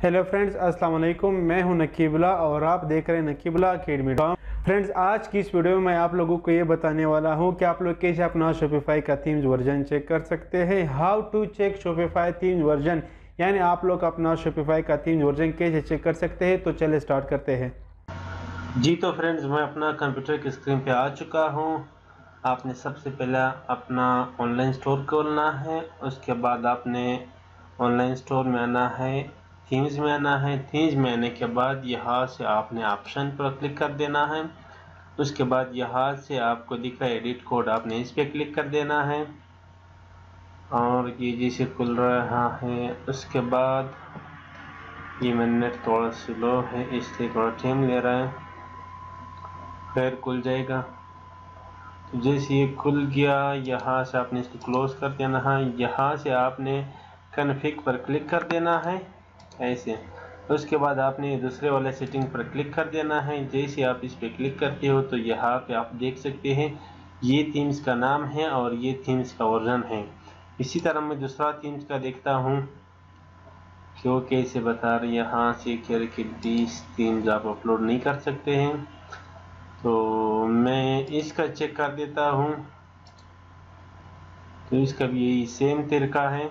Hello friends, अस्सलाम वालेकुम। मैं हूं नकीबुल्लाह और आप देख रहे हैं नकीबुल्लाह अकेडमी। फ्रेंड्स, आज की इस वीडियो में मैं आप लोगों को ये बताने वाला हूं कि आप लोग कैसे अपना शॉपिफाई का थीम्स वर्जन चेक कर सकते हैं। How to check Shopify themes version, यानी आप लोग अपना शॉपिफाई का थीम्स वर्जन कैसे चेक कर सकते हैं। तो चलिए स्टार्ट करते हैं। जी तो फ्रेंड्स, मैं अपना कंप्यूटर की स्क्रीन पे आ चुका हूँ। आपने सबसे पहला अपना ऑनलाइन स्टोर खोलना है। उसके बाद आपने ऑनलाइन स्टोर में आना है, थीम्स में आना है। थीम्स में आने के बाद यहाँ से आपने ऑप्शन पर क्लिक कर देना है। उसके बाद यहाँ से आपको दिख रहा है एडिट कोड, आपने इस पर क्लिक कर देना है और ये जैसे खुल रहा है। उसके बाद ये मेरा नेट थोड़ा स्लो है इसलिए थोड़ा टाइम ले रहा है, फिर खुल जाएगा। तो जैसे ये खुल गया, यहाँ से आपने इसको क्लोज कर देना है। यहाँ से आपने कन्फिग पर क्लिक कर देना है ऐसे। उसके बाद आपने दूसरे वाले सेटिंग पर क्लिक कर देना है। जैसे आप इस पर क्लिक करते हो तो यहाँ पे आप देख सकते हैं ये थीम्स का नाम है और ये थीम्स का वर्जन है। इसी तरह मैं दूसरा थीम्स का देखता हूँ क्यों कैसे बता रहे। यहाँ से कह रहे कि 20 थीम्स आप अपलोड नहीं कर सकते हैं, तो मैं इसका चेक कर देता हूँ। तो इसका भी यही सेम तरीका है।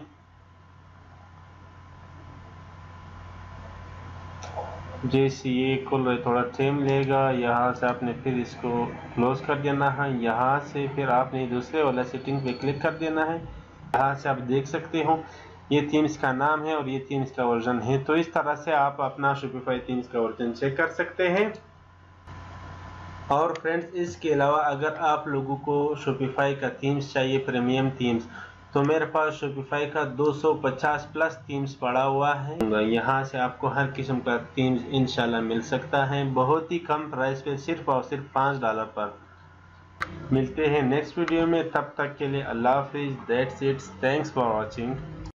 जैसे ये खुल रहा है थोड़ा टाइम लेगा। यहाँ से आपने फिर इसको क्लोज कर देना है। यहाँ से फिर आपने दूसरे वाला सेटिंग पे क्लिक कर देना है। यहाँ से आप देख सकते हो ये थीम्स का नाम है और ये थीम्स का वर्जन है। तो इस तरह से आप अपना शॉपिफाई थीम्स का वर्जन चेक कर सकते हैं। और फ्रेंड्स, इसके अलावा अगर आप लोगों को शॉपिफाई का थीम्स चाहिए, प्रीमियम थीम्स, तो मेरे पास शॉपिफाई का 250 प्लस थीम्स पड़ा हुआ है। यहाँ से आपको हर किस्म का थीम्स इंशाल्लाह मिल सकता है बहुत ही कम प्राइस पे, सिर्फ और सिर्फ $5 पर। मिलते हैं नेक्स्ट वीडियो में, तब तक के लिए अल्लाह हाफिज़। That's it, thanks for watching.